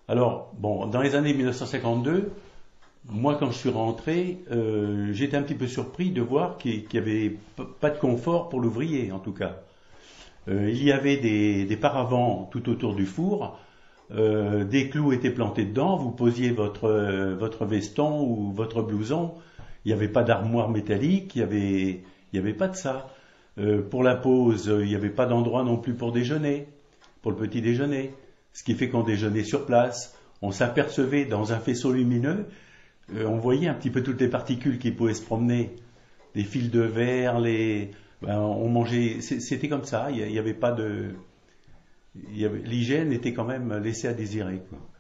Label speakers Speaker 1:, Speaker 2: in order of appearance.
Speaker 1: Alors, bon, dans les années 1952, moi, quand je suis rentré, j'étais un petit peu surpris de voir qu'il n'y avait pas de confort pour l'ouvrier, en tout cas. Il y avait des paravents tout autour du four, des clous étaient plantés dedans, vous posiez votre veston ou votre blouson, il n'y avait pas d'armoire métallique, il y avait pas de ça. Pour la pause, il n'y avait pas d'endroit non plus pour déjeuner, pour le petit déjeuner. Ce qui fait qu'on déjeunait sur place, on s'apercevait dans un faisceau lumineux, on voyait un petit peu toutes les particules qui pouvaient se promener, les fils de verre, on mangeait, c'était comme ça, il y avait pas de, l'hygiène était quand même laissée à désirer, quoi.